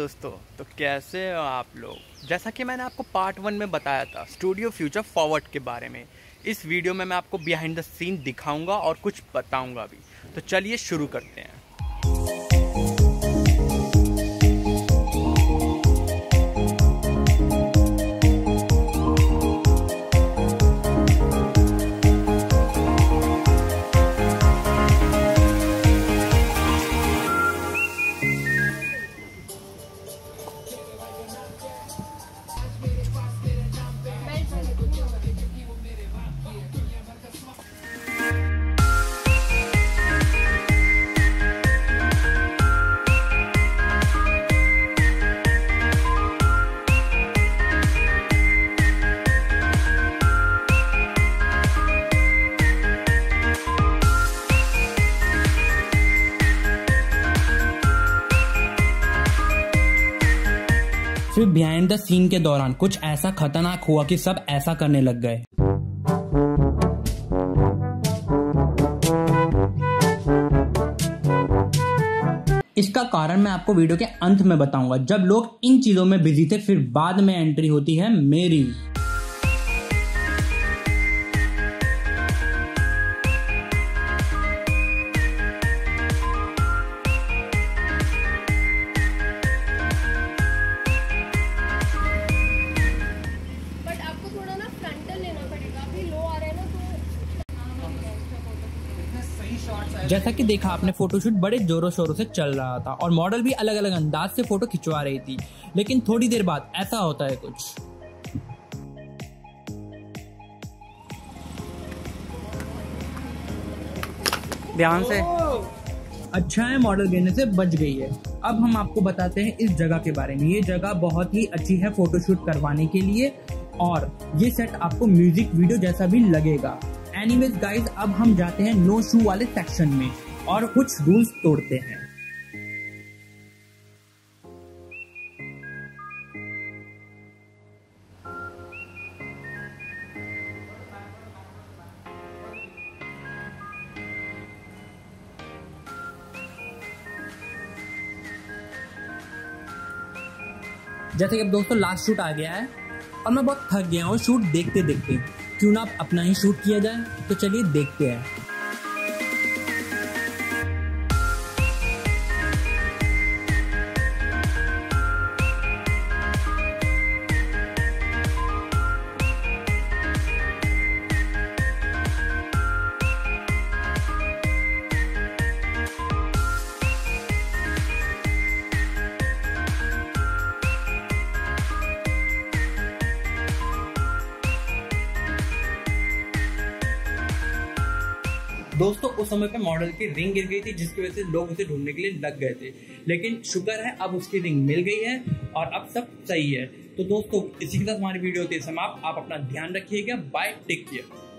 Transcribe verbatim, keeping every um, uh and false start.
दोस्तों, तो कैसे हो आप लोग। जैसा कि मैंने आपको पार्ट वन में बताया था स्टूडियो फ्यूचर फॉरवर्ड के बारे में, इस वीडियो में मैं आपको बिहाइंड द सीन दिखाऊंगा और कुछ बताऊंगा भी। तो चलिए शुरू करते हैं। फिर बिहाइंड द सीन के दौरान कुछ ऐसा खतरनाक हुआ कि सब ऐसा करने लग गए। इसका कारण मैं आपको वीडियो के अंत में बताऊंगा, जब लोग इन चीजों में बिजी थे। फिर बाद में एंट्री होती है मेरी। जैसा कि देखा आपने, फोटोशूट बड़े जोरों शोरों से चल रहा था और मॉडल भी अलग अलग अंदाज से फोटो खिंचवा रही थी। लेकिन थोड़ी देर बाद ऐसा होता है कुछ। ध्यान से। अच्छा है, मॉडल गिरने से बच गई है। अब हम आपको बताते हैं इस जगह के बारे में। ये जगह बहुत ही अच्छी है फोटोशूट करवाने के लिए और ये सेट आपको म्यूजिक वीडियो जैसा भी लगेगा। एनीवेज गाइज, अब हम जाते हैं नो शू वाले सेक्शन में और कुछ रूल्स तोड़ते हैं। जैसे कि अब दोस्तों लास्ट शूट आ गया है और मैं बहुत थक गया हूँ शूट देखते देखते। क्यों ना अपना ही शूट किया जाए, तो चलिए देखते हैं। दोस्तों उस समय पे मॉडल की रिंग गिर गई थी, जिसकी वजह से लोग उसे ढूंढने के लिए लग गए थे। लेकिन शुक्र है अब उसकी रिंग मिल गई है और अब सब सही है। तो दोस्तों इसी के साथ हमारी वीडियो होती है समाप्त। आप अपना ध्यान रखिएगा। Bye, take care.